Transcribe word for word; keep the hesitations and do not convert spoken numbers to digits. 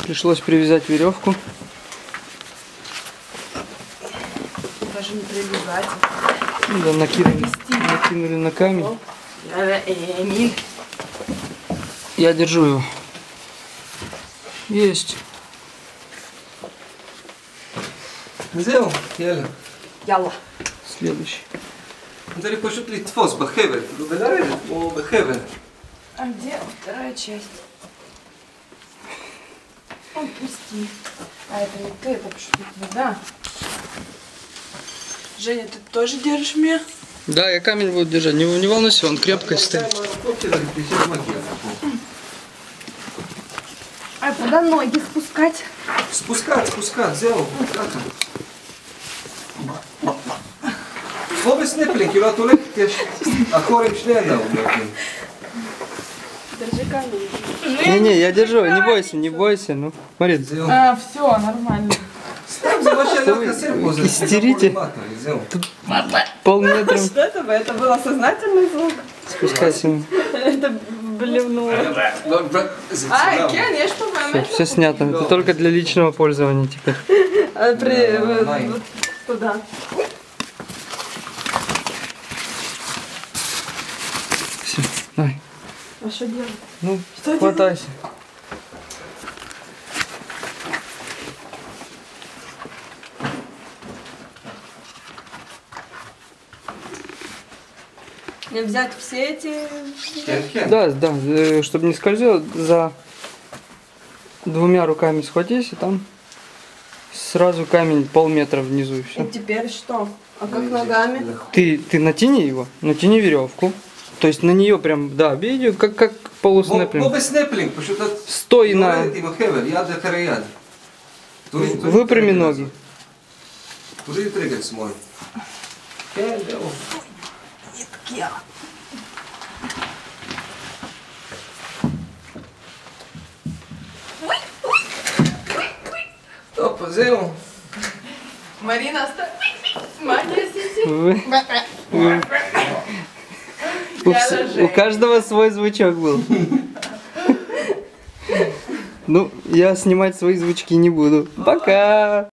Пришлось привязать веревку. Даже не привязать. Да, накинули, накинули на камень. Эмиль. Я держу его. Есть. זהו, יאללה. Ялла. Следующий. זה לי פשוט לתפוס בחבל, כאילו ולרדת כמו בחבל. А где вторая часть? Ой, пусти. А это не ты, это пошутить вода. Женя, ты тоже держишь меня? Да, я камень буду держать. Не, не волнуйся, он крепко стоит. А куда ноги спускать? спускать, спускать, זהו, ככה. כמו בסנפלינג, כאילו את הולכת, יש אחור עם שני ידיים. Держи камень. Не-не, я держу, не бойся, не бойся. Ну, смотри. А, все, нормально. סתם, זה מה שהיה חסר פה, זה истерите. זהו. Полметра. Что это? Это был осознательный звук? Спускайся. Это блевнуло. זה А, צולם. Кен, я что, Все, все снято. Это только для личного пользования теперь. При... Да, вот- Май. вот туда. Все, давай. А что делать? Ну, Что хватайся. Мне взять все эти... כן, כן. Да, да, э, чтобы не скользило, за двумя руками схватись, и там сразу камень полметра внизу и И все. теперь что? А как ногами? Ты, ты натяни его, натяни веревку. То есть на нее прям, да, бей ее, как, как כמו полуснеплинг. בסנפלינג, פשוט את Стой на... יורדת עם החבל, יד אחרי יד. תוריד- תוריד את Выпрями הרגל ноги. הזה. תוריד את רגל שמאל. כן, זהו. Я. טוב, אז זהו. Марина, оставь. Магия сети. Вы- вы- У, вс- у каждого свой звучок был. Ну, я снимать свои звучки не буду. Пока!